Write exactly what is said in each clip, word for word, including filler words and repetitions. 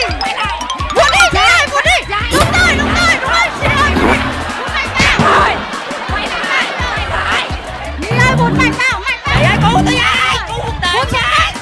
Quay lại. Vụt đi, chị ơi, vụt đi. Đúng rồi, đúng rồi, đúng rồi, chị ơi. Vụt mạnh vào. Rồi. Quay lại, quay lại. Chị ơi, vụt mạnh vào, mạnh vào. Chị ơi, cứu tôi ơi. Vụt chạy.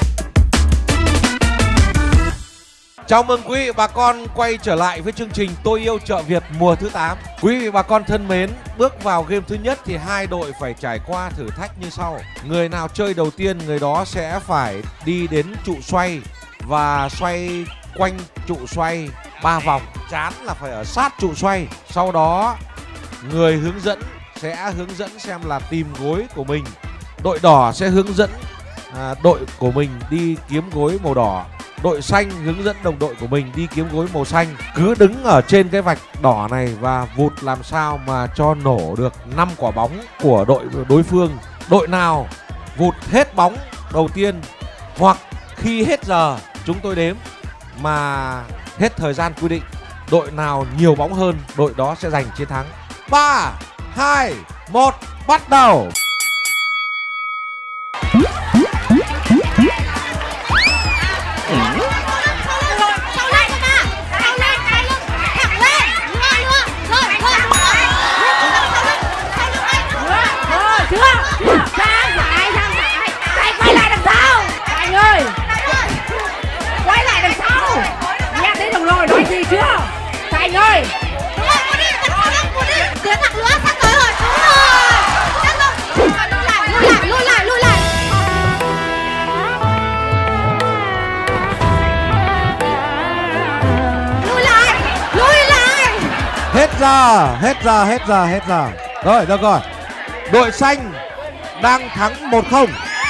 Chào mừng quý vị bà con quay trở lại với chương trình Tôi Yêu Chợ Việt mùa thứ tám. Quý vị bà con thân mến, bước vào game thứ nhất thì hai đội phải trải qua thử thách như sau. Người nào chơi đầu tiên người đó sẽ phải đi đến trụ xoay và xoay quanh trụ xoay ba vòng. Chán là phải ở sát trụ xoay. Sau đó người hướng dẫn sẽ hướng dẫn xem là tìm gối của mình. Đội đỏ sẽ hướng dẫn à, đội của mình đi kiếm gối màu đỏ. Đội xanh hướng dẫn đồng đội của mình đi kiếm gối màu xanh. Cứ đứng ở trên cái vạch đỏ này và vụt làm sao mà cho nổ được năm quả bóng của đội đối phương. Đội nào vụt hết bóng đầu tiên hoặc khi hết giờ chúng tôi đếm mà hết thời gian quy định, đội nào nhiều bóng hơn đội đó sẽ giành chiến thắng. Ba, hai, một, bắt đầu. Chưa? Thành ơi! Đúng rồi, muốn đi, thật không, muốn đi! Tiến thẳng nữa, sắp tới rồi, đúng rồi! Sắp rồi! Lùi lại, lùi lại, lùi lại, lùi lại! Lùi lại, lùi lại! Hết giờ, hết giờ, hết giờ, hết giờ. Rồi, được rồi. Đội xanh đang thắng một không.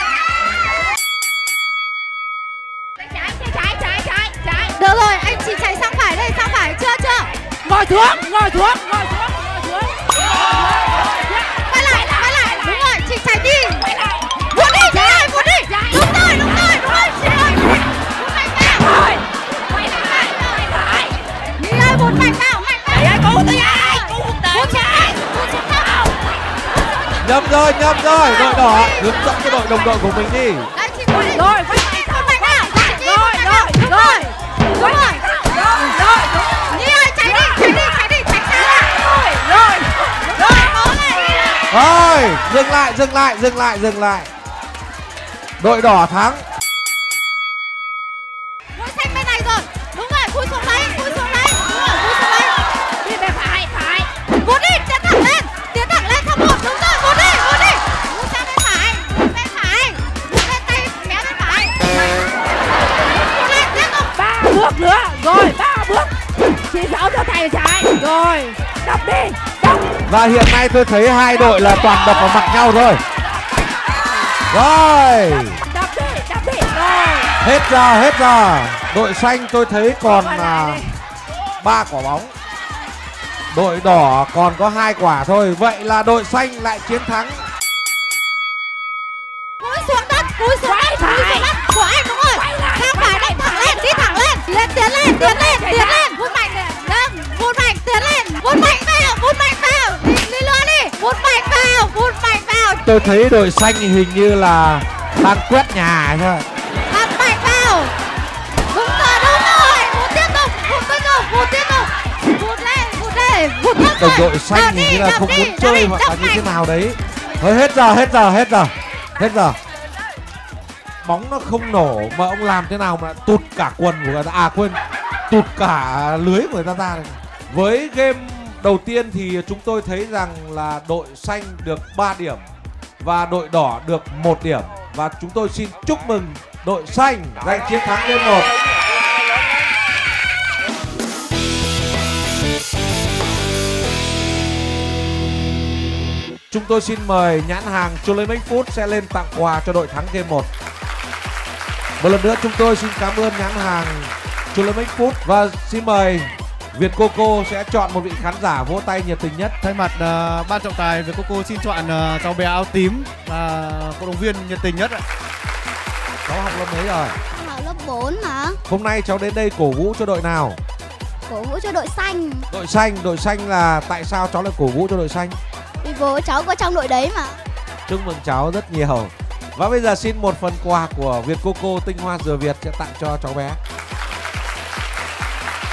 Được rồi, anh chị chạy sang phải đây, sang phải, chưa, chưa? Ngồi xuống, ngồi xuống, ngồi xuống, ngồi xuống. Quay lại, quay lại, đúng rồi, chị chạy đi. Vụt đi, chị ơi, vụt đi. Đúng rồi, đúng rồi, đúng rồi, chị ơi. Vụt mạnh vào. Quay lại, quay lại. Chị ơi, vụt mạnh vào, mạnh vào. Chị ơi, cứu tôi ơi, cứu tôi. Vụt chạy, vụt xuống nào. Nhầm rồi, nhầm rồi, đội đỏ hướng dẫn cho đội đồng đội của mình đi. Đây, chị vụt đi. Rồi, vụt mạnh vào. Rồi, rồi, đúng rồi. Đúng rồi, rồi, rồi, đúng. Nhi ơi, chạy đi, chạy đi, chạy đi, chạy xa ra. Rồi, rồi, rồi, cố lên. Rồi, dừng lại, dừng lại, dừng lại, dừng lại. Đội đỏ thắng. Đội xanh bên này rồi. Đúng rồi, cúi xuống lấy, cúi xuống lấy. Đúng rồi, cúi xuống lấy. Đi về phải, phải. Vụt đi, tiến thẳng lên. Tiến thẳng lên, thăm một, đúng rồi, vụt đi, vụt đi. Vụt sang bên phải, bên phải. Vụt lên tay, méo bên phải. Vụt lên, tiếp tục. Ba bước nữa, rồi, ba bước. Chị Sáu cho thầy trái. Rồi, đập đi, đập. Và hiện nay tôi thấy hai đội là toàn đập vào mặt nhau thôi. Rồi. Đập đi, đập đi, rồi. Hết giờ, hết giờ. Đội xanh tôi thấy còn là ba quả bóng. Đội đỏ còn có hai quả thôi. Vậy là đội xanh lại chiến thắng. Cúi xuống đất, cúi xuống đất, cúi xuống đất của anh, đúng rồi. Sang phải đánh thẳng lên, đi thẳng lên. Lên, tiến lên, tiến lên, tiến lên. Vút mạnh lên, vút mạnh, tiến lên. Vút mạnh vào, vút mạnh vào. Đi, đi nữa đi. Vút mạnh vào, vút mạnh vào. Tôi thấy đội xanh hình như là đang quét nhà thôi. Vút mạnh vào. Đúng rồi, đúng rồi. Vút tiếp tục, vút tiếp tục, vút tiếp tục. Vút lên, vút lên, vút tiếp tục. Đồng đội xanh hình như là không muốn chơi hoặc là như thế nào đấy. Thôi hết giờ, hết giờ, hết giờ. Hết giờ. Bóng nó không nổ mà ông làm thế nào mà tụt cả quần của người ta. À quên, tụt cả lưới của người ta ra này. Với game đầu tiên thì chúng tôi thấy rằng là đội xanh được ba điểm và đội đỏ được một điểm. Và chúng tôi xin chúc mừng đội xanh giành chiến thắng game một. Chúng tôi xin mời nhãn hàng Chulemic Food sẽ lên tặng quà cho đội thắng game một. Một lần nữa chúng tôi xin cảm ơn nhãn hàng Chulemic Food và xin mời Việt Coco sẽ chọn một vị khán giả vỗ tay nhiệt tình nhất. Thay mặt uh, ban trọng tài Việt Coco xin chọn uh, cháu bé áo tím là cổ động viên nhiệt tình nhất ạ. Cháu học lớp mấy rồi? Con học lớp bốn mà. Hôm nay cháu đến đây cổ vũ cho đội nào? Cổ vũ cho đội xanh. Đội xanh, đội xanh là tại sao cháu lại cổ vũ cho đội xanh? Vì bố cháu có trong đội đấy mà. Chúc mừng cháu rất nhiều. Và bây giờ xin một phần quà của Việt Coco tinh hoa dừa Việt sẽ tặng cho cháu bé.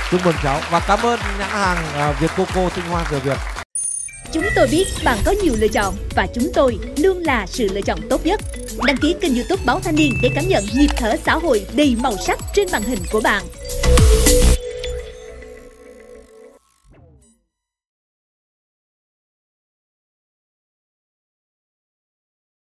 Chúc mừng cháu và cảm ơn nhãn hàng à, Việt Coco tinh hoa rửa Việt. Chúng tôi biết bạn có nhiều lựa chọn và chúng tôi luôn là sự lựa chọn tốt nhất. Đăng ký kênh YouTube Báo Thanh Niên để cảm nhận nhịp thở xã hội đầy màu sắc trên màn hình của bạn.